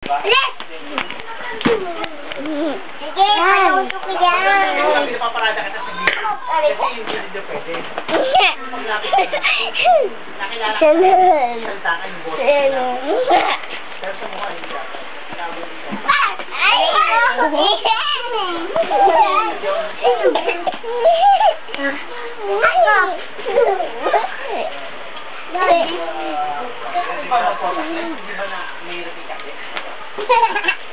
Sige, malusok ko yan. Pinapaparada ka sa dito. Kasi yung video pwede. Paglapit ka na. Nakilala ka na. Saltakan yung boss. Pero sa mukha yung siya. Ay! Di ba na may repeat kasi?